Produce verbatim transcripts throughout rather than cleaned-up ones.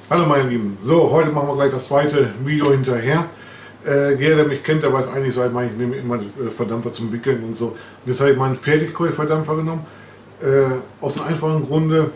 Hallo meine Lieben, so heute machen wir gleich das zweite Video hinterher. Äh, jeder, der mich kennt, der weiß eigentlich, seit ich nehme immer äh, Verdampfer zum Wickeln und so. Und jetzt habe ich meinen Fertigkohl-Verdampfer genommen, äh, aus einem einfachen Grunde,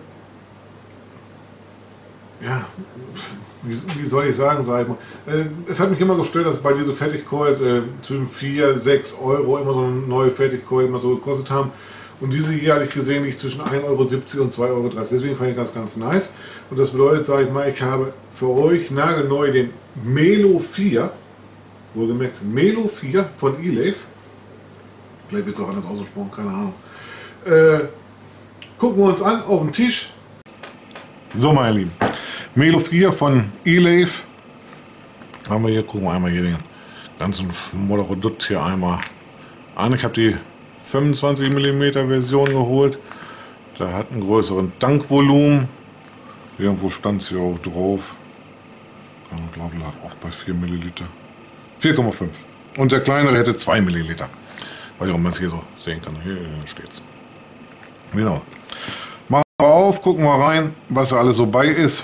ja, wie, wie soll ich sagen, sag ich mal. Äh, es hat mich immer gestört, dass bei dieser Fertigkohl äh, zwischen vier, sechs Euro immer so eine neue Fertigkohl immer so gekostet haben. Und diese hier hatte ich gesehen, liegt zwischen ein Euro siebzig und zwei Euro dreißig. Deswegen fand ich das ganz nice. Und das bedeutet, sage ich mal, ich habe für euch nagelneu den Melo vier, wohlgemerkt Melo vier von E-Lave. Vielleicht wird es auch anders ausgesprochen, keine Ahnung. Äh, gucken wir uns an auf dem Tisch. So meine Lieben, Melo vier von E-Lave. Haben wir hier, gucken wir einmal hier den ganzen Schmodderodott hier einmal an. Ich habe die fünfundzwanzig Millimeter Version geholt. Der hat einen größeren Tankvolumen. Irgendwo stand es hier auch drauf. Ich glaube, lag auch bei vier Milliliter. vier Komma fünf. Und der kleinere hätte zwei Milliliter. Weiß ich, ob man es hier so sehen kann. Hier steht's. Genau. Machen wir auf, gucken wir rein, was da alles so bei ist.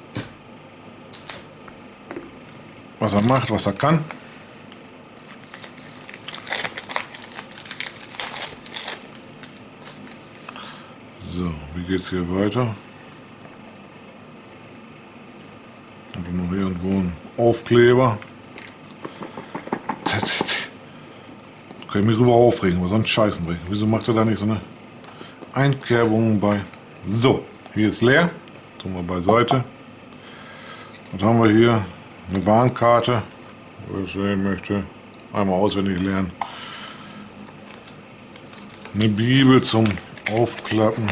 Was er macht, was er kann. So, wie geht es hier weiter? Und noch irgendwo ein Aufkleber. Da kann ich mich drüber aufregen, aber sonst scheißen bringen. Wieso macht er da nicht so eine Einkerbung bei? So, hier ist leer. Tun wir beiseite. Und haben wir hier eine Warnkarte. Wer es sehen möchte, einmal auswendig lernen. Eine Bibel zum Aufklappen.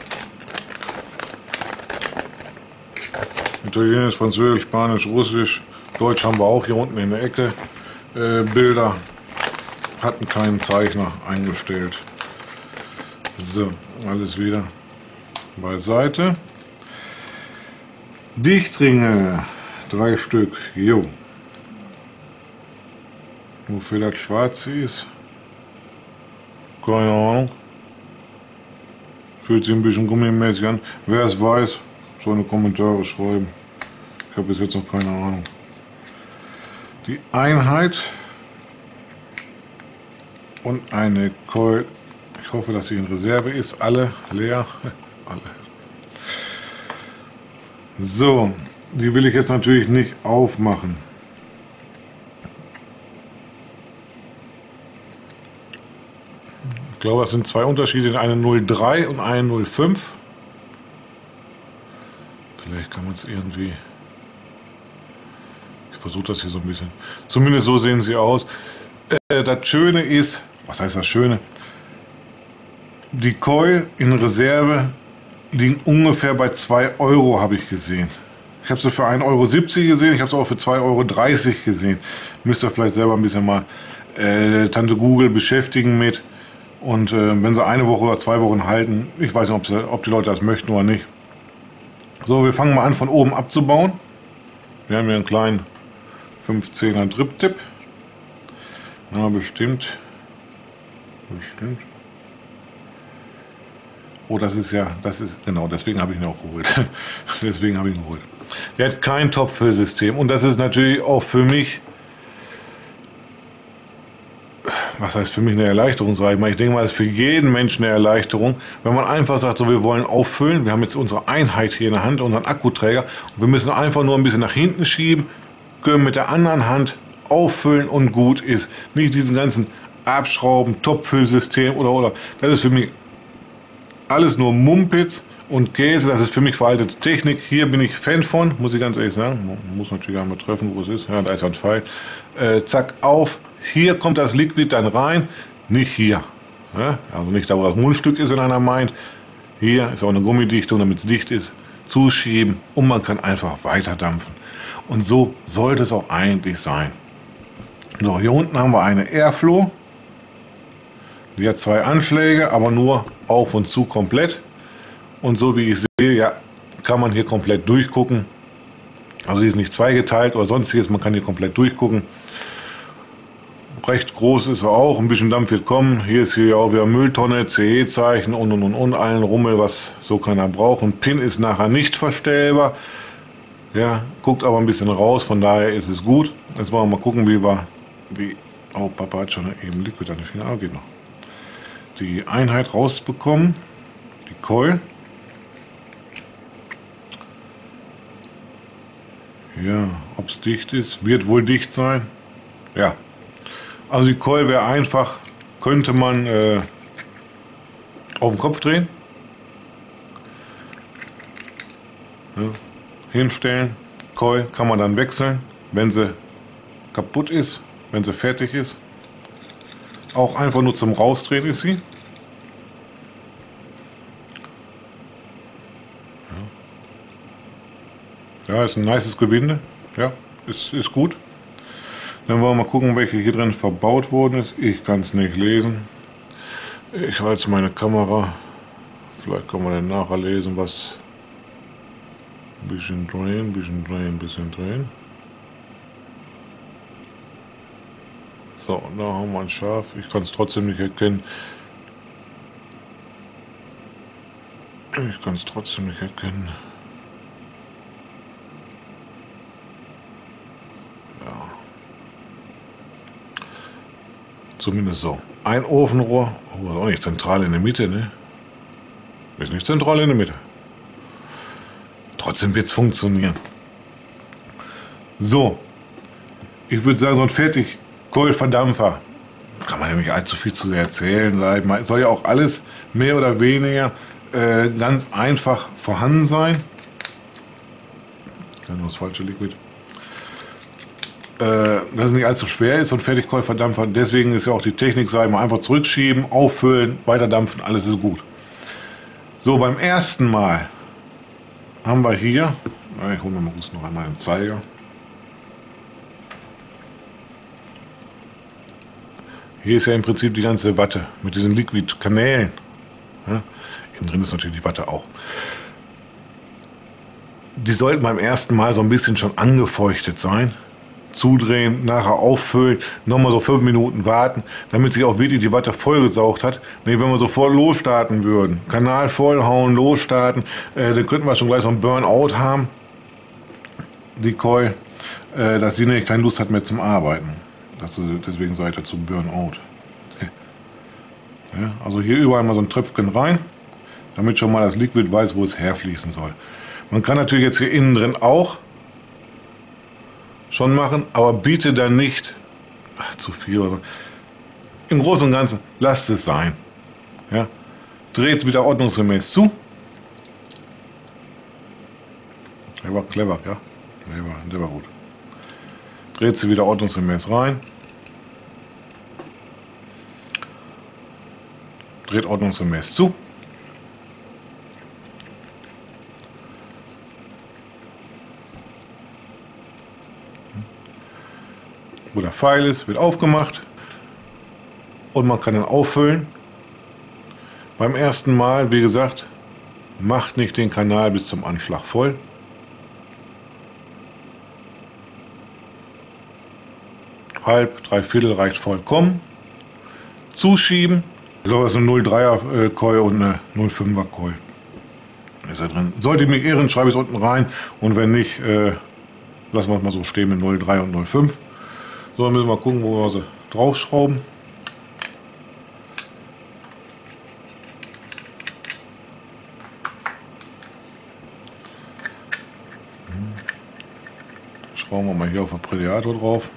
Italienisch, Französisch, Spanisch, Russisch, Deutsch haben wir auch hier unten in der Ecke. Äh, Bilder hatten keinen Zeichner eingestellt. So, alles wieder beiseite. Dichtringe, drei Stück. Jo. Wofür das schwarz ist? Keine Ahnung. Fühlt sich ein bisschen gummimäßig an. Wer es weiß, soll eine Kommentare schreiben. Ich habe bis jetzt noch keine Ahnung. Die Einheit und eine Keul. Ich hoffe, dass sie in Reserve ist. Alle leer. Alle. So, die will ich jetzt natürlich nicht aufmachen. Ich glaube, es sind zwei Unterschiede, eine null drei und eine null fünf. Vielleicht kann man es irgendwie... Ich versuche das hier so ein bisschen. Zumindest so sehen sie aus. Äh, das Schöne ist... Was heißt das Schöne? Die Coil in Reserve liegen ungefähr bei zwei Euro, habe ich gesehen. Ich habe sie für ein Euro siebzig gesehen, ich habe sie auch für zwei Euro dreißig gesehen. Müsst ihr vielleicht selber ein bisschen mal äh, Tante Google beschäftigen mit. Und äh, wenn sie eine Woche oder zwei Wochen halten, ich weiß nicht, ob, sie, ob die Leute das möchten oder nicht. So, wir fangen mal an von oben abzubauen. Wir haben hier einen kleinen fünfzehner Drip-Tip. Na, bestimmt. Bestimmt. Oh, das ist ja, das ist, genau, deswegen habe ich ihn auch geholt. deswegen habe ich ihn geholt. Der hat kein Topfüllsystem. Und das ist natürlich auch für mich, was heißt für mich eine Erleichterung, sage ich mal. Ich denke mal, es ist für jeden Menschen eine Erleichterung, wenn man einfach sagt, so, wir wollen auffüllen. Wir haben jetzt unsere Einheit hier in der Hand, unseren Akkuträger. Und wir müssen einfach nur ein bisschen nach hinten schieben, können mit der anderen Hand auffüllen und gut ist. Nicht diesen ganzen Abschrauben, Topfüllsystem oder, oder. Das ist für mich alles nur Mumpitz und Käse. Das ist für mich veraltete Technik. Hier bin ich Fan von, muss ich ganz ehrlich sagen. Man muss natürlich einmal treffen, wo es ist. Ja, da ist ein Pfeil. Äh, zack, auf. Hier kommt das Liquid dann rein, nicht hier. Ja, also nicht da, wo das Mundstück ist, wenn einer meint. Hier ist auch eine Gummidichtung, damit es dicht ist. Zuschieben und man kann einfach weiter dampfen. Und so sollte es auch eigentlich sein. So, hier unten haben wir eine Airflow. Die hat zwei Anschläge, aber nur auf und zu komplett. Und so wie ich sehe, ja, kann man hier komplett durchgucken. Also die ist nicht zweigeteilt oder sonstiges, man kann hier komplett durchgucken. Recht groß ist er auch, ein bisschen Dampf wird kommen. Hier ist hier auch wieder Mülltonne, C E-Zeichen und, und, und, und, allen Rummel, was so keiner braucht. Und Pin ist nachher nicht verstellbar. Ja, guckt aber ein bisschen raus, von daher ist es gut. Jetzt wollen wir mal gucken, wie wir, wie, oh, Papa hat schon eben Liquid an den Finger, aber geht noch. Die Einheit rausbekommen, die Coil. Ja, ob es dicht ist, wird wohl dicht sein. Ja, also die Coil wäre einfach, könnte man äh, auf den Kopf drehen. Ja, hinstellen. Coil kann man dann wechseln, wenn sie kaputt ist, wenn sie fertig ist. Auch einfach nur zum Rausdrehen ist sie. Ja, ist ein nices Gewinde. Ja, ist, ist gut. Dann wollen wir mal gucken, welche hier drin verbaut worden ist. Ich kann es nicht lesen. Ich halte jetzt meine Kamera. Vielleicht kann man dann nachher lesen, was. Ein bisschen drehen, ein bisschen drehen, ein bisschen drehen. So, da haben wir ein Schaf. Ich kann es trotzdem nicht erkennen. Ich kann es trotzdem nicht erkennen. Ja. Zumindest so. Ein Ofenrohr. Oh, auch nicht zentral in der Mitte, ne? Ist nicht zentral in der Mitte. Trotzdem wird es funktionieren. So. Ich würde sagen, so ein Fertig-Coil-Verdampfer. Kann man nämlich allzu viel zu erzählen. Es soll ja auch alles mehr oder weniger äh, ganz einfach vorhanden sein. Ja, nur das falsche Liquid. Äh, dass es nicht allzu schwer ist, so ein Fertig-Coil-Verdampfer. Deswegen ist ja auch die Technik, sag ich mal, einfach zurückschieben, auffüllen, weiterdampfen, alles ist gut. So, beim ersten Mal haben wir hier, ich hole mir mal kurz noch einmal den Zeiger. Hier ist ja im Prinzip die ganze Watte mit diesen Liquid-Kanälen. Ja, innen drin ist natürlich die Watte auch. Die sollten beim ersten Mal so ein bisschen schon angefeuchtet sein. Zudrehen, nachher auffüllen, nochmal so fünf Minuten warten, damit sich auch wirklich die Watte vollgesaugt hat. Nee, wenn wir sofort losstarten würden, Kanal vollhauen, losstarten, äh, dann könnten wir schon gleich so ein Burnout haben. Die Coil, äh, dass sie nämlich keine Lust hat mehr zum Arbeiten. Das, deswegen sage ich dazu Burnout. Ja, also hier überall mal so ein Tröpfchen rein, damit schon mal das Liquid weiß, wo es herfließen soll. Man kann natürlich jetzt hier innen drin auch schon machen, aber bitte dann nicht ach, zu viel. Im Großen und Ganzen lasst es sein. Ja? Dreht wieder ordnungsgemäß zu. Der war clever, ja? Der war, der war gut. Dreht sie wieder ordnungsgemäß rein. Dreht ordnungsgemäß zu. Wo der Pfeil ist, wird aufgemacht und man kann dann auffüllen. Beim ersten Mal, wie gesagt, macht nicht den Kanal bis zum Anschlag voll. Halb, drei Viertel reicht vollkommen. Zuschieben. Ich glaube, das ist eine null Komma dreier Coil und eine null Komma fünfer Coil. Ist da drin. Sollte ich mich irren, schreibe ich es unten rein. Und wenn nicht, äh, lassen wir es mal so stehen mit null Komma drei und null Komma fünf. So, dann müssen wir mal gucken, wo wir sie draufschrauben. Schrauben wir mal hier auf den Prädiator drauf.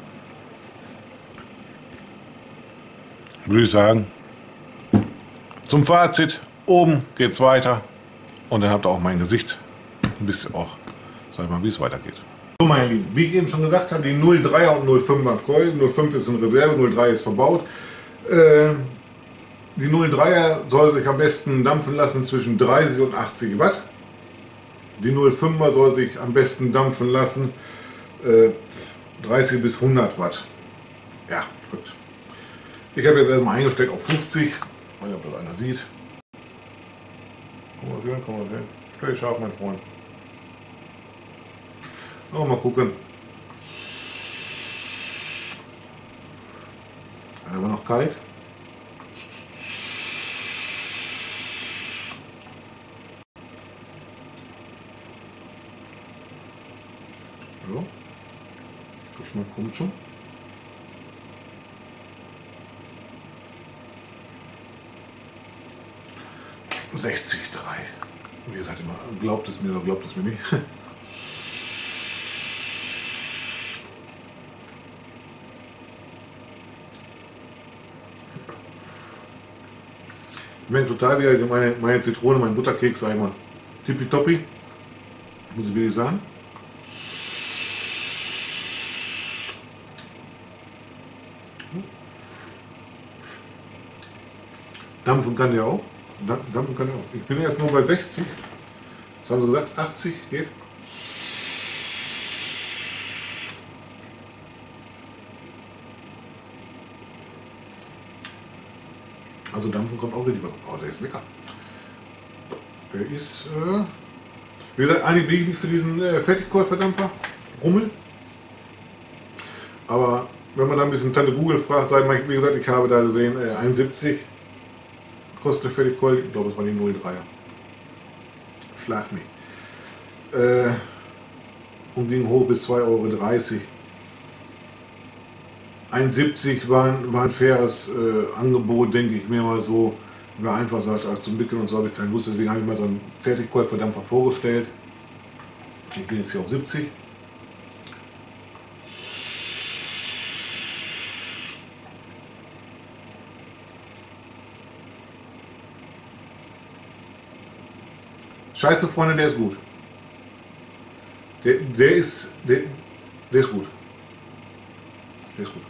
Würde ich sagen, zum Fazit, oben geht es weiter und dann habt ihr auch mein Gesicht. Dann wisst ihr auch, sag ich mal, wie es weitergeht. So meine Lieben, wie ich eben schon gesagt habe, die null Komma dreier und null Komma fünfer Coil, null Komma fünf ist in Reserve, null Komma drei ist verbaut. Äh, die null Komma dreier soll sich am besten dampfen lassen zwischen dreißig und achtzig Watt. Die null Komma fünfer soll sich am besten dampfen lassen äh, dreißig bis hundert Watt. Ja, gut. Ich habe jetzt erstmal eingestellt auf fünfzig. Ich weiß nicht, ob das einer sieht. Komm mal sehen, komm mal sehen. Stell scharf, mein Freund. Oh, mal gucken. Aber noch kalt. Ja, Geschmack kommt schon. sechzig Komma drei. Wie gesagt immer, glaubt es mir oder glaubt es mir nicht. Ich merke total wieder meine, meine Zitrone, mein Butterkeks, sag ich mal. Tippitoppi, muss ich wirklich sagen. Dampfen kann der auch. Dampfen kann der auch. Ich bin erst nur bei sechzig. Was haben sie gesagt? achtzig geht. Also dampfen kommt auch richtig was. Oh, der ist lecker. Der ist, äh, wie gesagt, eigentlich bin ich nicht für diesen äh, Fertigkohlverdampfer. Rummel. Aber wenn man da ein bisschen Tante Google fragt, sagt man, wie gesagt, ich habe da gesehen, äh, einundsiebzig kostet der Fertigkohl. Ich glaube, es war die null Komma dreier. Schlag mich. Äh, und ging hoch bis zwei Euro dreißig. einundsiebzig war ein, war ein faires äh, Angebot, denke ich mir mal so. Wer einfach sagt, ach, zum Wickeln und so habe ich keine Lust, deswegen habe ich mir so einen Fertigkohlverdampfer vorgestellt. Ich bin jetzt hier auf siebzig. Scheiße, Freunde, der ist gut. Der, der ist, der, der ist gut. Der ist gut.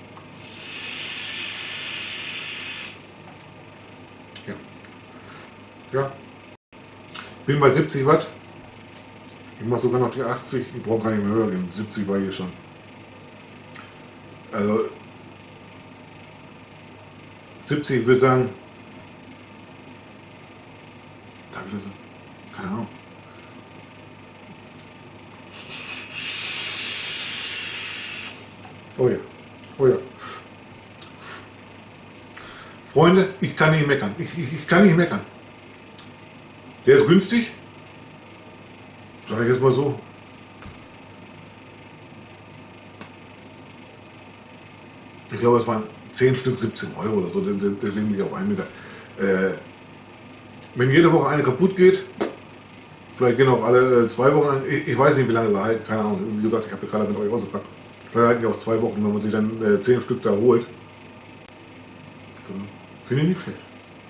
Ja. Ja. Bin bei siebzig Watt. Ich mache sogar noch die achtzig. Ich brauche gar nicht mehr höher gehen. siebzig war hier schon. Also siebzig, ich würde sagen. Darf ich das? Keine Ahnung. Oh ja. Oh ja. Freunde, ich kann nicht meckern. Ich, ich, ich kann nicht meckern. Der ist günstig. Sage ich jetzt mal so. Ich glaube, es waren zehn Stück, siebzehn Euro oder so. Deswegen bin ich auf einen Meter. Äh, wenn jede Woche eine kaputt geht, vielleicht gehen auch alle zwei Wochen an. Ich, ich weiß nicht, wie lange wir halten. Keine Ahnung. Wie gesagt, ich habe gerade mit euch ausgepackt. Vielleicht halten die auch zwei Wochen, wenn man sich dann äh, zehn Stück da holt. Finde ich nicht schlecht.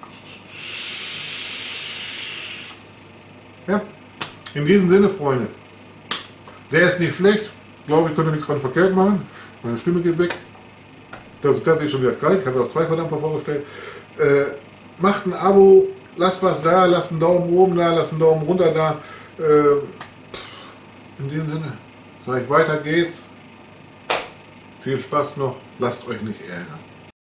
Ja, in diesem Sinne, Freunde, der ist nicht schlecht. Ich glaube, ich könnte nichts dran verkehrt machen. Meine Stimme geht weg. Das Kaffee ist schon wieder kalt. Ich habe auch zwei Verdampfer vorgestellt. Äh, macht ein Abo, lasst was da, lasst einen Daumen oben da, lasst einen Daumen runter da. Äh, in diesem Sinne, sage ich, weiter geht's. Viel Spaß noch, lasst euch nicht ärgern.